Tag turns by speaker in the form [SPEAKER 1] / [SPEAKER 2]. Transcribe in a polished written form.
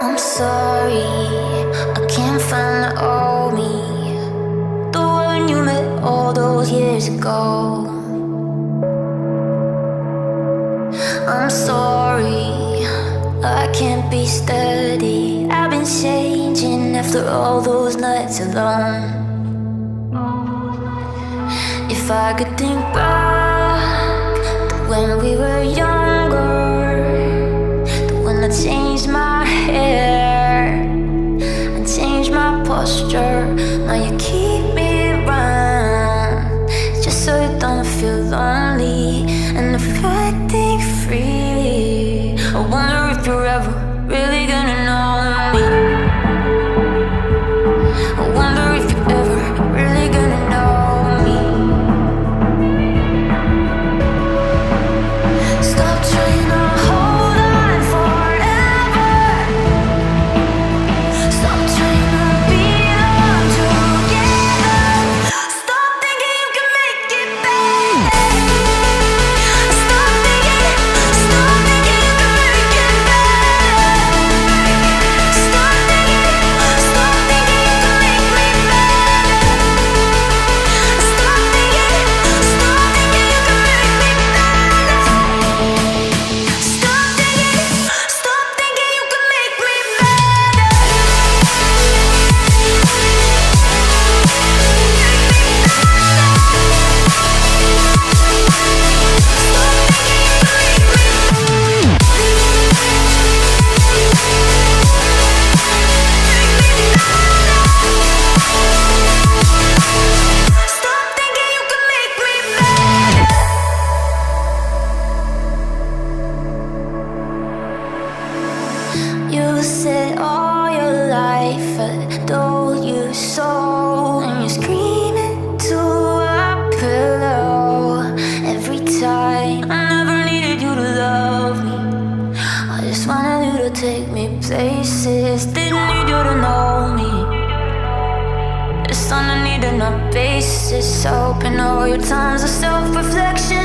[SPEAKER 1] I'm sorry, I can't find the old me, the one you met all those years ago. I'm sorry, I can't be steady. I've been changing after all those nights alone. If I could think back to when we were younger, to when I changed my hair and changed my posture. Now you keep me around just so you don't feel lonely and fighting free. I wonder if you're ever really gonna know me. I wonder if you're ever really gonna know me. Stop trying to hold on forever. Stop trying to be alone together. Stop thinking you can make it better. Stop thinking you can make it better. Stop thinking you can make me better. Stop thinking you can make me better. Stop thinking you can make me You said all your life I told you so, and you're screaming to a pillow every time. I never needed you to love me, I just wanted you to take me places. Didn't need you to know me, just on a need and a basis. Open all your times of self-reflection.